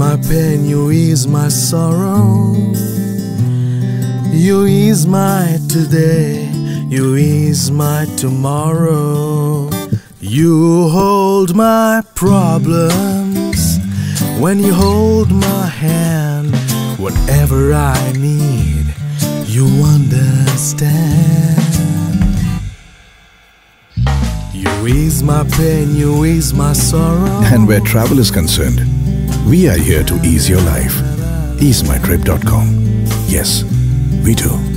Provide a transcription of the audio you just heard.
my pain, you ease my sorrow. You ease my today, you ease my tomorrow. You hold my problems when you hold my hand. Whatever I need, you understand. You ease my pain, you ease my sorrow. And where travel is concerned, we are here to ease your life. EaseMyTrip.com. Yes, we do.